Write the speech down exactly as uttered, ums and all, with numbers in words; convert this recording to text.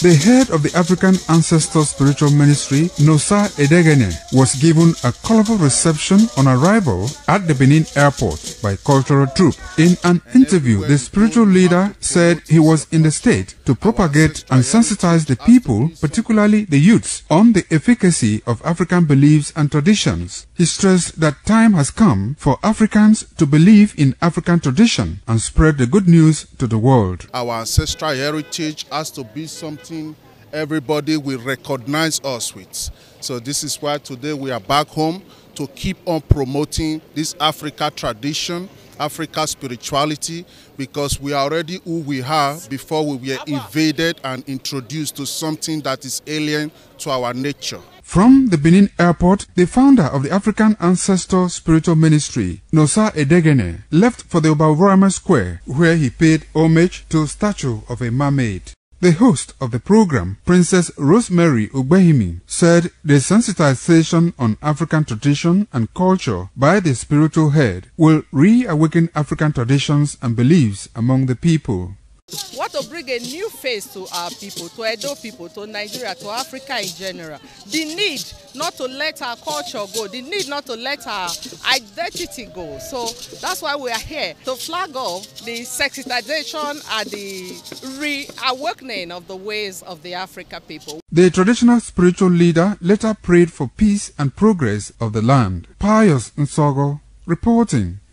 The head of the African Ancestor Spiritual Ministry, Nosa Edegene, was given a colorful reception on arrival at the Benin airport by cultural troupe. In an interview, the spiritual leader said he was in the state to propagate and sensitize the people, particularly the youths, on the efficacy of African beliefs and traditions. He stressed that time has come for Africans to believe in African tradition and spread the good news to the world. Our ancestral heritage has to be something everybody will recognize us with. So this is why today we are back home to keep on promoting this Africa tradition, Africa spirituality, because we are already who we are before we were invaded and introduced to something that is alien to our nature. From the Benin airport, the founder of the African Ancestor Spiritual Ministry, Nosa Edegene, left for the Obavorama Square, where he paid homage to a statue of a mermaid. The host of the program, Princess Rosemary Ugbehimi, said the sensitization on African tradition and culture by the spiritual head will reawaken African traditions and beliefs among the people. What to bring a new face to our people, to Edo people, to Nigeria, to Africa in general. The need not to let our culture go, the need not to let our identity go. So that's why we are here, to flag off the sensitization and the reawakening of the ways of the Africa people. The traditional spiritual leader later prayed for peace and progress of the land. Pius Nsogo reporting.